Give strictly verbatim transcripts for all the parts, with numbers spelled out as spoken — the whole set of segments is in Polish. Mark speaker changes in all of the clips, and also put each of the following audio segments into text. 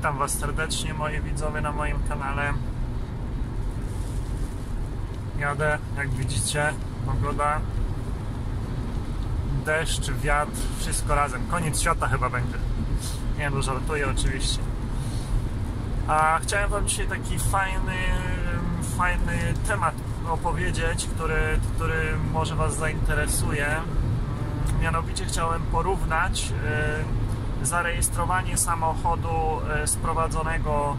Speaker 1: Witam Was serdecznie, moi widzowie, na moim kanale. Jadę, jak widzicie, pogoda, deszcz, wiatr, wszystko razem. Koniec świata chyba będzie. Nie no, żartuję oczywiście. A chciałem Wam dzisiaj taki fajny, fajny temat opowiedzieć, który, który może Was zainteresuje. Mianowicie chciałem porównać zarejestrowanie samochodu sprowadzonego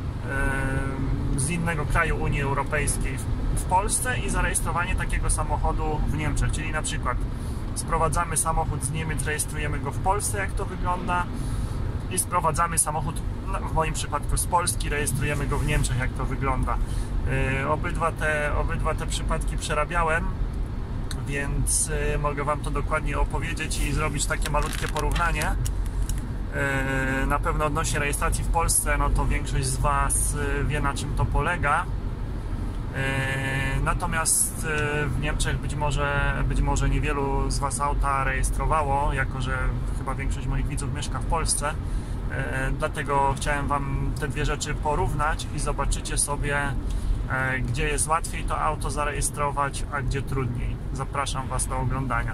Speaker 1: z innego kraju Unii Europejskiej w Polsce i zarejestrowanie takiego samochodu w Niemczech. Czyli na przykład sprowadzamy samochód z Niemiec, rejestrujemy go w Polsce, jak to wygląda, i sprowadzamy samochód, w moim przypadku z Polski, rejestrujemy go w Niemczech, jak to wygląda. Obydwa te, obydwa te przypadki przerabiałem, więc mogę Wam to dokładnie opowiedzieć i zrobić takie malutkie porównanie. Na pewno odnośnie rejestracji w Polsce, no to większość z Was wie, na czym to polega. Natomiast w Niemczech być może, być może niewielu z Was auta rejestrowało, jako że chyba większość moich widzów mieszka w Polsce. Dlatego chciałem Wam te dwie rzeczy porównać i zobaczycie sobie, gdzie jest łatwiej to auto zarejestrować, a gdzie trudniej. Zapraszam Was do oglądania.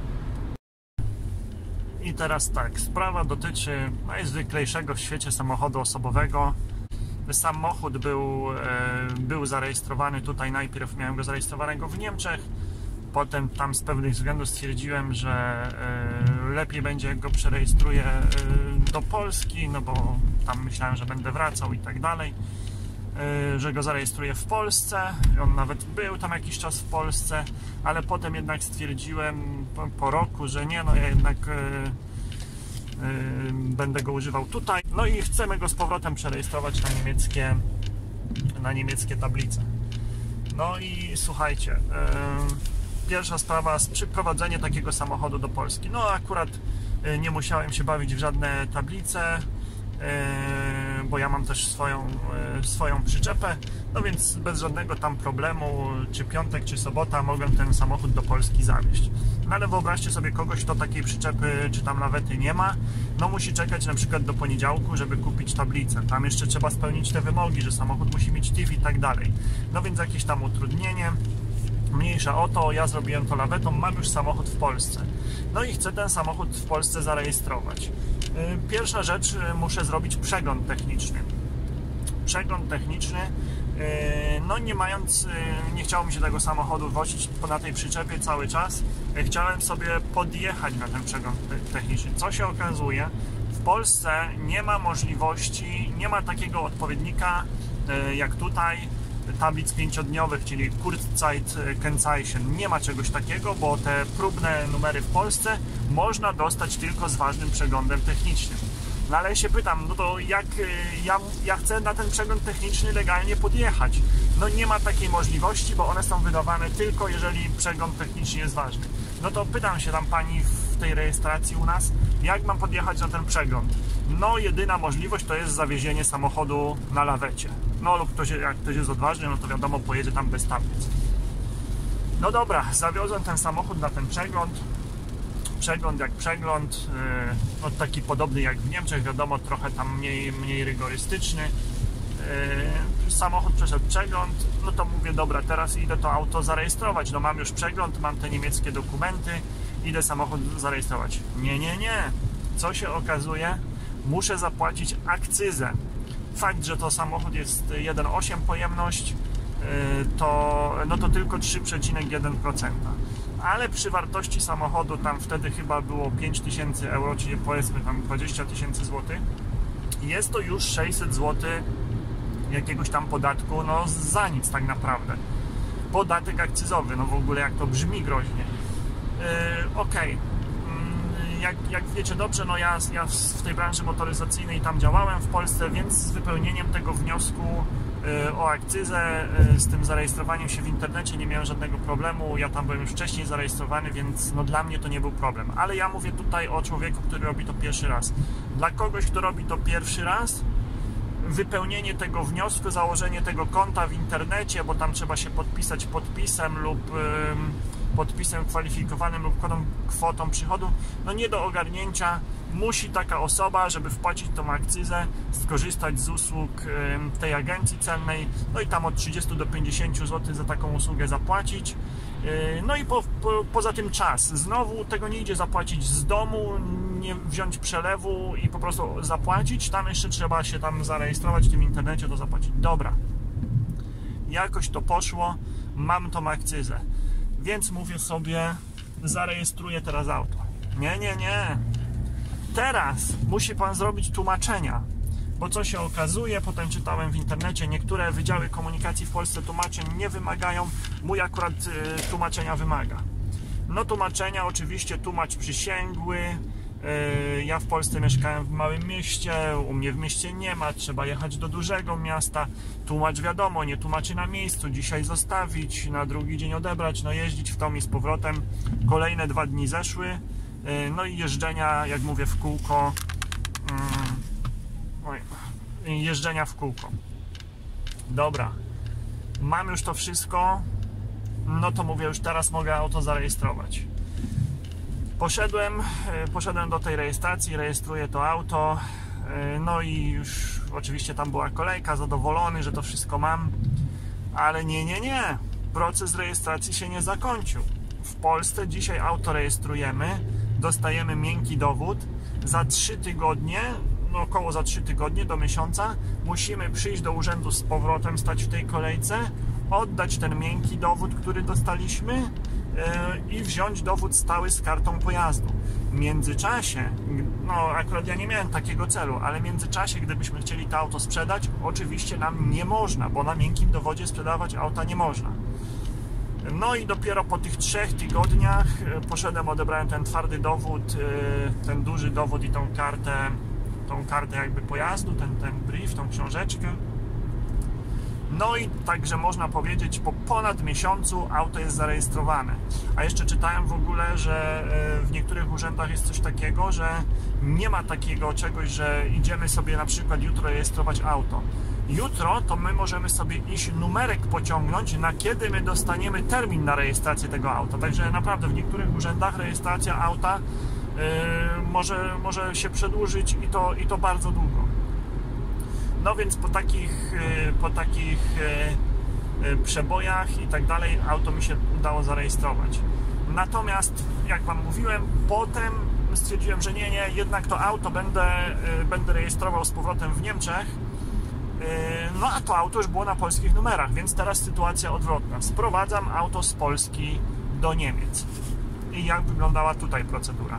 Speaker 1: I teraz tak, sprawa dotyczy najzwyklejszego w świecie samochodu osobowego. Samochód był, był zarejestrowany tutaj, najpierw miałem go zarejestrowanego w Niemczech, potem tam z pewnych względów stwierdziłem, że lepiej będzie, jak go przerejestruję do Polski, no bo tam myślałem, że będę wracał i tak dalej, że go zarejestruję w Polsce. On nawet był tam jakiś czas w Polsce, ale potem jednak stwierdziłem po, po roku, że nie, no ja jednak Yy, będę go używał tutaj, no i chcemy go z powrotem przerejestrować na niemieckie, na niemieckie tablice. No i słuchajcie, yy, pierwsza sprawa, przyprowadzenie takiego samochodu do Polski. No akurat yy, nie musiałem się bawić w żadne tablice, yy, bo ja mam też swoją, yy, swoją przyczepę, no więc bez żadnego tam problemu, czy piątek, czy sobota mogłem ten samochód do Polski zawieźć. No ale wyobraźcie sobie kogoś, kto takiej przyczepy czy tam lawety nie ma, no musi czekać na przykład do poniedziałku, żeby kupić tablicę. Tam jeszcze trzeba spełnić te wymogi, że samochód musi mieć T I F i tak dalej. No więc jakieś tam utrudnienie, mniejsza o to, ja zrobiłem to lawetą, mam już samochód w Polsce. No i chcę ten samochód w Polsce zarejestrować. Pierwsza rzecz, muszę zrobić przegląd techniczny. Przegląd techniczny, no nie mając, nie chciało mi się tego samochodu wozić na tej przyczepie cały czas, chciałem sobie podjechać na ten przegląd techniczny. Co się okazuje, w Polsce nie ma możliwości, nie ma takiego odpowiednika jak tutaj tablic pięciodniowych, czyli Kurzzeitkennzeichen. Nie ma czegoś takiego, bo te próbne numery w Polsce można dostać tylko z ważnym przeglądem technicznym. No ale się pytam, no to jak ja, ja chcę na ten przegląd techniczny legalnie podjechać? No nie ma takiej możliwości, bo one są wydawane tylko jeżeli przegląd techniczny jest ważny. No to pytam się tam pani w tej rejestracji u nas, jak mam podjechać na ten przegląd? No jedyna możliwość to jest zawiezienie samochodu na lawecie. No lub ktoś, jak ktoś jest odważny, no to wiadomo, pojedzie tam bez tablic. No dobra, zawiozłem ten samochód na ten przegląd. Przegląd jak przegląd, no taki podobny jak w Niemczech, wiadomo, trochę tam mniej, mniej rygorystyczny. Samochód przeszedł przegląd, no to mówię, dobra, teraz idę to auto zarejestrować, no mam już przegląd, mam te niemieckie dokumenty, idę samochód zarejestrować. Nie, nie, nie, co się okazuje, muszę zapłacić akcyzę. Fakt, że to samochód jest jeden przecinek osiem pojemność, to, no to tylko trzy przecinek jeden procent. Ale przy wartości samochodu tam wtedy chyba było pięć tysięcy euro, czyli powiedzmy tam dwadzieścia tysięcy złotych, jest to już sześćset złotych jakiegoś tam podatku, no za nic tak naprawdę. Podatek akcyzowy, no w ogóle jak to brzmi groźnie. Yy, Okej, okay. jak, jak wiecie dobrze, no ja, ja w tej branży motoryzacyjnej tam działałem w Polsce, więc z wypełnieniem tego wniosku o akcyzę, z tym zarejestrowaniem się w internecie nie miałem żadnego problemu. Ja tam byłem już wcześniej zarejestrowany, więc no dla mnie to nie był problem. Ale ja mówię tutaj o człowieku, który robi to pierwszy raz. Dla kogoś, kto robi to pierwszy raz, wypełnienie tego wniosku, założenie tego konta w internecie, bo tam trzeba się podpisać podpisem lub podpisem kwalifikowanym lub kwotą, kwotą przychodu, no nie do ogarnięcia. musi taka osoba, żeby wpłacić tą akcyzę, skorzystać z usług tej agencji celnej, no i tam od trzydziestu do pięćdziesięciu złotych za taką usługę zapłacić. No i po, po, poza tym czas. Znowu tego nie idzie zapłacić z domu, nie wziąć przelewu i po prostu zapłacić. Tam jeszcze trzeba się tam zarejestrować w tym internecie, to zapłacić. Dobra. Jakoś to poszło, mam tą akcyzę. Więc mówię sobie, zarejestruję teraz auto. Nie, nie, nie. Teraz musi pan zrobić tłumaczenia. Bo co się okazuje, potem czytałem w internecie, niektóre wydziały komunikacji w Polsce tłumaczeń nie wymagają, mój akurat y, tłumaczenia wymaga. No tłumaczenia, oczywiście tłumacz przysięgły, y, ja w Polsce mieszkałem w małym mieście, u mnie w mieście nie ma, trzeba jechać do dużego miasta, tłumacz wiadomo, nie tłumaczy na miejscu, dzisiaj zostawić, na drugi dzień odebrać, no jeździć w tom i z powrotem, kolejne dwa dni zeszły, y, no i jeżdżenia, jak mówię, w kółko, y, Oj, jeżdżenia w kółko. Dobra, mam już to wszystko, no to mówię, już teraz mogę auto zarejestrować. Poszedłem, poszedłem do tej rejestracji, rejestruję to auto, no i już oczywiście tam była kolejka, zadowolony, że to wszystko mam, ale nie, nie, nie, proces rejestracji się nie zakończył. W Polsce dzisiaj auto rejestrujemy, dostajemy miękki dowód, za trzy tygodnie, no około za trzy tygodnie do miesiąca musimy przyjść do urzędu z powrotem, stać w tej kolejce, oddać ten miękki dowód, który dostaliśmy yy, i wziąć dowód stały z kartą pojazdu. W międzyczasie, no akurat ja nie miałem takiego celu, ale w międzyczasie, gdybyśmy chcieli to auto sprzedać, oczywiście nam nie można, bo na miękkim dowodzie sprzedawać auta nie można. No i dopiero po tych trzech tygodniach poszedłem, odebrałem ten twardy dowód, yy, ten duży dowód i tą kartę, tą kartę jakby pojazdu, ten, ten brief, tą książeczkę. No i także można powiedzieć, po ponad miesiącu auto jest zarejestrowane. A jeszcze czytałem w ogóle, że w niektórych urzędach jest coś takiego, że nie ma takiego czegoś, że idziemy sobie na przykład jutro rejestrować auto. Jutro to my możemy sobie iść numerek pociągnąć, na kiedy my dostaniemy termin na rejestrację tego auta. Także naprawdę w niektórych urzędach rejestracja auta Yy, może, może się przedłużyć i to, i to bardzo długo. No więc po takich, yy, po takich yy, yy, przebojach i tak dalej auto mi się udało zarejestrować. Natomiast jak wam mówiłem, potem stwierdziłem, że nie, nie, jednak to auto będę, yy, będę rejestrował z powrotem w Niemczech. Yy, no a to auto już było na polskich numerach, więc teraz sytuacja odwrotna. Sprowadzam auto z Polski do Niemiec. I jak wyglądała tutaj procedura?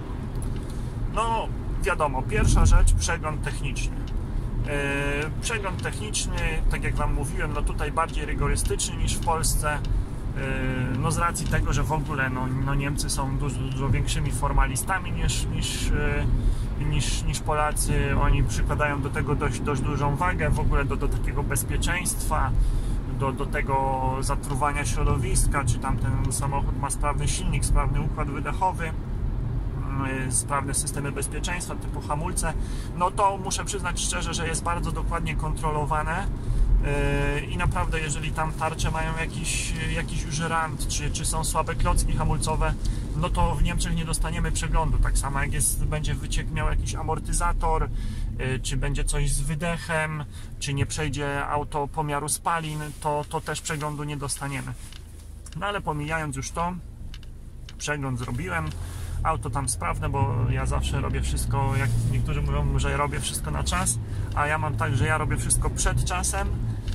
Speaker 1: No wiadomo, pierwsza rzecz, przegląd techniczny. Yy, przegląd techniczny, tak jak wam mówiłem, no tutaj bardziej rygorystyczny niż w Polsce. Yy, no z racji tego, że w ogóle no, no Niemcy są dużo, dużo większymi formalistami niż, niż, yy, niż, niż Polacy. Oni przykładają do tego dość, dość dużą wagę, w ogóle do, do takiego bezpieczeństwa, do, do tego zatruwania środowiska, czy tam ten samochód ma sprawny silnik, sprawny układ wydechowy, sprawne systemy bezpieczeństwa typu hamulce, no to muszę przyznać szczerze, że jest bardzo dokładnie kontrolowane i naprawdę jeżeli tam tarcze mają jakiś, jakiś już rant, czy, czy są słabe klocki hamulcowe, no to w Niemczech nie dostaniemy przeglądu. Tak samo jak jest, będzie wyciek miał jakiś amortyzator, czy będzie coś z wydechem, czy nie przejdzie auto pomiaru spalin, to, to też przeglądu nie dostaniemy. No ale pomijając już to, przegląd zrobiłem, auto tam sprawne, bo ja zawsze robię wszystko, jak niektórzy mówią, że robię wszystko na czas, a ja mam tak, że ja robię wszystko przed czasem.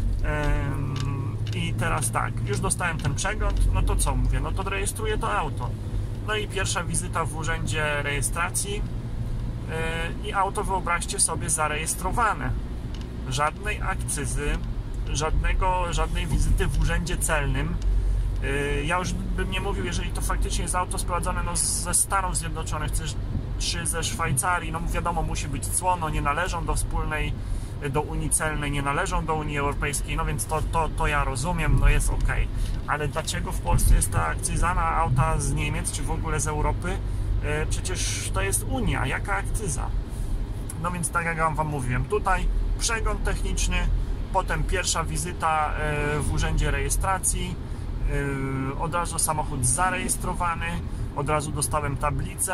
Speaker 1: I teraz tak, już dostałem ten przegląd, no to co mówię, no to rejestruję to auto. No i pierwsza wizyta w urzędzie rejestracji i auto, wyobraźcie sobie, zarejestrowane. Żadnej akcyzy, żadnego, żadnej wizyty w urzędzie celnym. Ja już bym nie mówił, jeżeli to faktycznie jest auto sprowadzone no, ze Stanów Zjednoczonych czy ze Szwajcarii, no wiadomo, musi być cło, no nie należą do wspólnej, do Unii Celnej, nie należą do Unii Europejskiej, no więc to, to, to ja rozumiem, no jest ok. Ale dlaczego w Polsce jest ta akcyza na auta z Niemiec, czy w ogóle z Europy? Przecież to jest Unia, jaka akcyza? No więc tak jak wam mówiłem, tutaj przegląd techniczny, potem pierwsza wizyta w urzędzie rejestracji, od razu samochód zarejestrowany, od razu dostałem tablicę,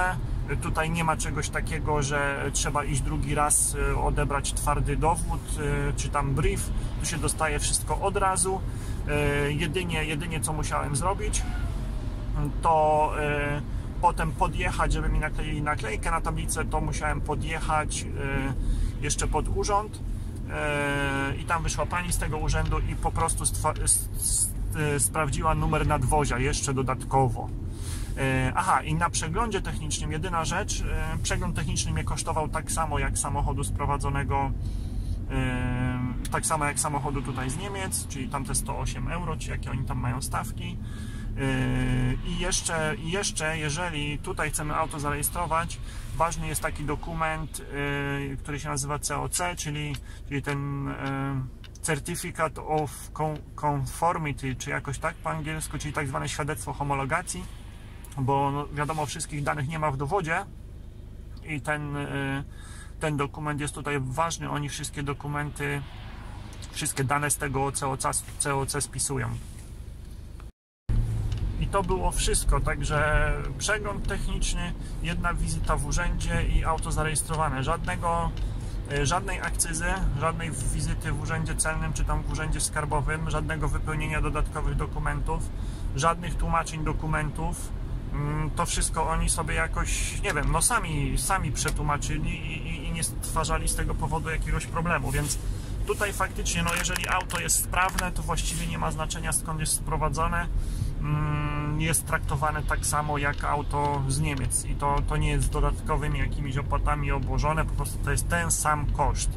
Speaker 1: Tutaj nie ma czegoś takiego, że trzeba iść drugi raz odebrać twardy dowód czy tam brief. Tu się dostaje wszystko od razu. Jedynie, jedynie co musiałem zrobić, to potem podjechać, żeby mi nakleili naklejkę na tablicę, to musiałem podjechać jeszcze pod urząd i tam wyszła pani z tego urzędu i po prostu sprawdziła numer nadwozia jeszcze dodatkowo. Aha, i na przeglądzie technicznym jedyna rzecz, przegląd techniczny mnie kosztował tak samo jak samochodu sprowadzonego, tak samo jak samochodu tutaj z Niemiec, czyli tamte sto osiem euro, czy jakie oni tam mają stawki. I jeszcze, jeszcze, jeżeli tutaj chcemy auto zarejestrować, ważny jest taki dokument, który się nazywa C O C, czyli, czyli ten Certificate of Conformity, czy jakoś tak po angielsku, czyli tak zwane świadectwo homologacji, bo no, wiadomo, wszystkich danych nie ma w dowodzie i ten, ten dokument jest tutaj ważny. Oni wszystkie dokumenty, wszystkie dane z tego C O C, C O C spisują. I to było wszystko, także przegląd techniczny, jedna wizyta w urzędzie i auto zarejestrowane. Żadnego, żadnej akcyzy, żadnej wizyty w urzędzie celnym czy tam w urzędzie skarbowym, żadnego wypełnienia dodatkowych dokumentów, żadnych tłumaczeń dokumentów. To wszystko oni sobie jakoś, nie wiem, no sami, sami przetłumaczyli i, i, i nie stwarzali z tego powodu jakiegoś problemu, więc tutaj faktycznie, no jeżeli auto jest sprawne, to właściwie nie ma znaczenia, skąd jest sprowadzone. Jest traktowane tak samo jak auto z Niemiec i to, to nie jest dodatkowymi jakimiś opłatami obłożone, po prostu to jest ten sam koszt.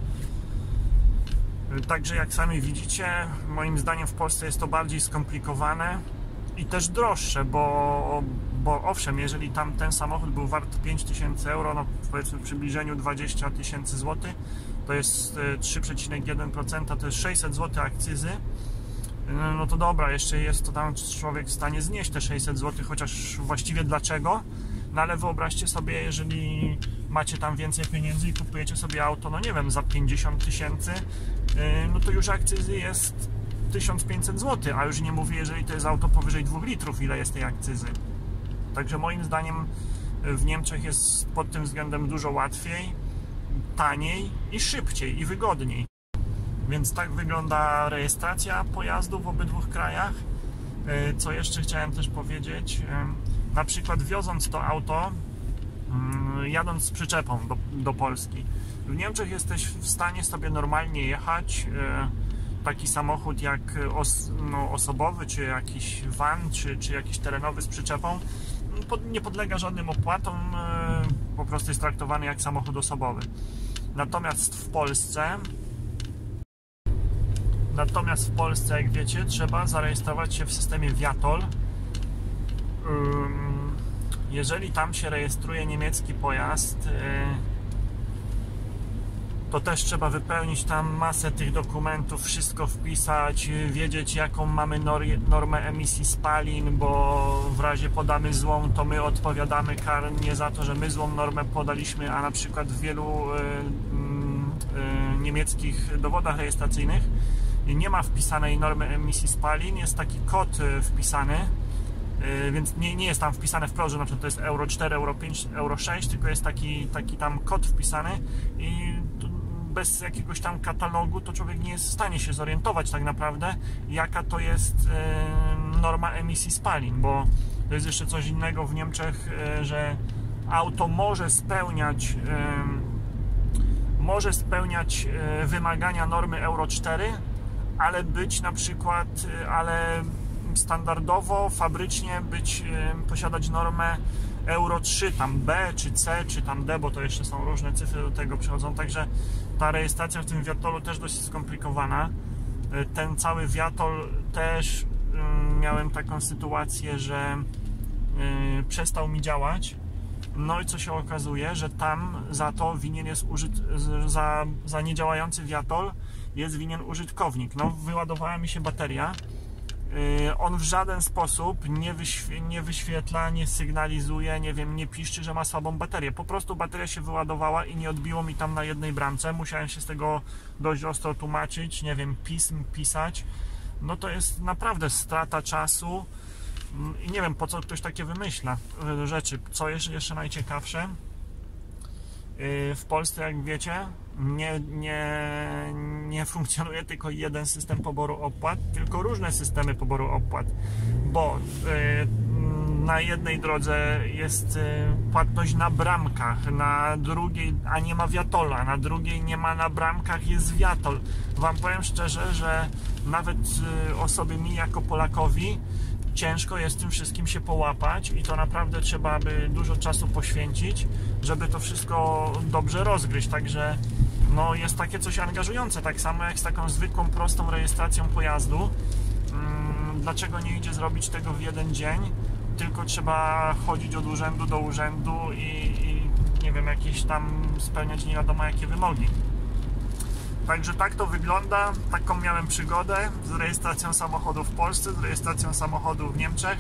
Speaker 1: Także jak sami widzicie, moim zdaniem w Polsce jest to bardziej skomplikowane i też droższe, bo, bo owszem, jeżeli tam ten samochód był wart pięć tysięcy euro, no powiedzmy w przybliżeniu dwadzieścia tysięcy złotych, to jest trzy przecinek jeden procent, to jest sześćset złotych akcyzy. No to dobra, jeszcze jest to tam człowiek w stanie znieść te sześćset złotych, chociaż właściwie dlaczego? No ale wyobraźcie sobie, jeżeli macie tam więcej pieniędzy i kupujecie sobie auto, no nie wiem, za pięćdziesiąt tysięcy, no to już akcyzy jest tysiąc pięćset złotych, a już nie mówię, jeżeli to jest auto powyżej dwóch litrów, ile jest tej akcyzy. Także moim zdaniem w Niemczech jest pod tym względem dużo łatwiej, taniej i szybciej i wygodniej. Więc tak wygląda rejestracja pojazdu w obydwu krajach. Co jeszcze chciałem też powiedzieć, na przykład wioząc to auto, jadąc z przyczepą do, do Polski, w Niemczech jesteś w stanie sobie normalnie jechać, taki samochód jak os, no, osobowy, czy jakiś van, czy, czy jakiś terenowy z przyczepą, nie podlega żadnym opłatom, po prostu jest traktowany jak samochód osobowy. Natomiast w Polsce Natomiast w Polsce, jak wiecie, trzeba zarejestrować się w systemie Viator. Jeżeli tam się rejestruje niemiecki pojazd, to też trzeba wypełnić tam masę tych dokumentów, wszystko wpisać, wiedzieć jaką mamy normę emisji spalin, bo w razie podamy złą, to my odpowiadamy karnie za to, że my złą normę podaliśmy, a na przykład w wielu niemieckich dowodach rejestracyjnych nie ma wpisanej normy emisji spalin, jest taki kod wpisany, więc nie, nie jest tam wpisane wprost, że na przykład to jest euro cztery, euro pięć, euro sześć, tylko jest taki, taki tam kod wpisany i bez jakiegoś tam katalogu to człowiek nie jest w stanie się zorientować tak naprawdę, jaka to jest norma emisji spalin, bo to jest jeszcze coś innego w Niemczech, że auto może spełniać może spełniać wymagania normy euro cztery, ale być na przykład, ale standardowo, fabrycznie być, posiadać normę euro trzy, tam B, czy C, czy tam D, bo to jeszcze są różne cyfry do tego przychodzą, także ta rejestracja w tym Viatoru też dość skomplikowana. Ten cały Viator też miałem taką sytuację, że przestał mi działać. No i co się okazuje, że tam za to winien jest użyt, za, za niedziałający Viator jest winien użytkownik. No, wyładowała mi się bateria. Yy, on w żaden sposób nie, wyświe, nie wyświetla, nie sygnalizuje, nie wiem, nie piszczy, że ma słabą baterię. Po prostu bateria się wyładowała i nie odbiło mi tam na jednej bramce. Musiałem się z tego dość ostro tłumaczyć, nie wiem, pism pisać. No to jest naprawdę strata czasu. I nie wiem, po co ktoś takie wymyśla rzeczy. Co jeszcze, jeszcze najciekawsze, w Polsce, jak wiecie, nie, nie, nie funkcjonuje tylko jeden system poboru opłat, tylko różne systemy poboru opłat, bo na jednej drodze jest płatność na bramkach, na drugiej, a nie ma wiatola, na drugiej nie ma na bramkach, jest wiatol. Wam powiem szczerze, że nawet osobie mi jako Polakowi ciężko jest tym wszystkim się połapać i to naprawdę trzeba by dużo czasu poświęcić, żeby to wszystko dobrze rozgryźć, także no jest takie coś angażujące, tak samo jak z taką zwykłą, prostą rejestracją pojazdu. Dlaczego nie idzie zrobić tego w jeden dzień, tylko trzeba chodzić od urzędu do urzędu i, i nie wiem, jakieś tam spełniać nie wiadomo jakie wymogi. Także tak to wygląda, taką miałem przygodę z rejestracją samochodu w Polsce, z rejestracją samochodu w Niemczech.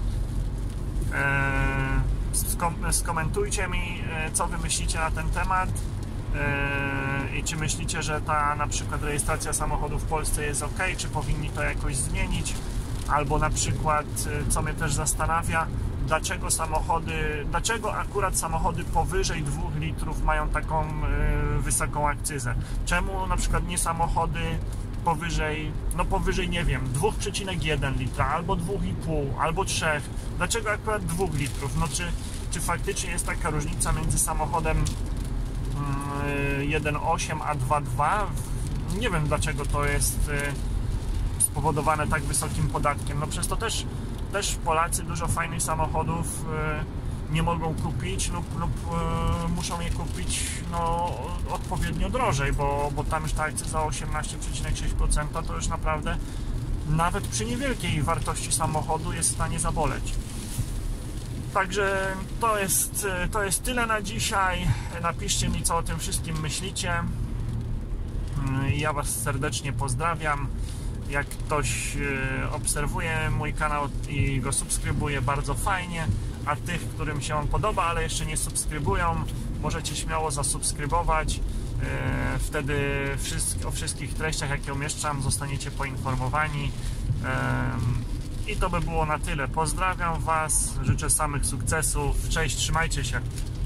Speaker 1: Eee, skomentujcie mi, co wy myślicie na ten temat eee, i czy myślicie, że ta na przykład rejestracja samochodu w Polsce jest ok, czy powinni to jakoś zmienić, albo na przykład, co mnie też zastanawia, dlaczego samochody, dlaczego akurat samochody powyżej dwóch litrów mają taką y, wysoką akcyzę? Czemu na przykład nie samochody powyżej, no powyżej, nie wiem, dwa przecinek jeden litra, albo dwa i pół, albo trzy? Dlaczego akurat dwa litrów? No czy, czy faktycznie jest taka różnica między samochodem y, jeden przecinek osiem a dwa przecinek dwa? Nie wiem, dlaczego to jest y, spowodowane tak wysokim podatkiem. No przez to też Też Polacy dużo fajnych samochodów nie mogą kupić lub, lub muszą je kupić no, odpowiednio drożej, bo, bo tam już ta akcyza osiemnaście przecinek sześć procent to już naprawdę nawet przy niewielkiej wartości samochodu jest w stanie zaboleć. Także to jest, to jest tyle na dzisiaj. Napiszcie mi, co o tym wszystkim myślicie. Ja Was serdecznie pozdrawiam. Jak ktoś obserwuje mój kanał i go subskrybuje, bardzo fajnie, a tych, którym się on podoba, ale jeszcze nie subskrybują, możecie śmiało zasubskrybować. Wtedy o wszystkich treściach, jakie umieszczam, zostaniecie poinformowani. I to by było na tyle. Pozdrawiam Was, życzę samych sukcesów. Cześć, trzymajcie się.